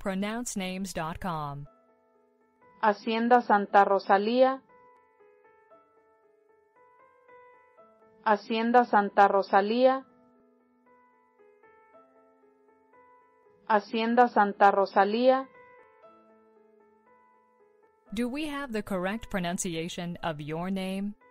correctpronouncenames.com. Hacienda Santa Rosalía, Hacienda Santa Rosalía, Hacienda Santa Rosalía. Do we have the correct pronunciation of your name?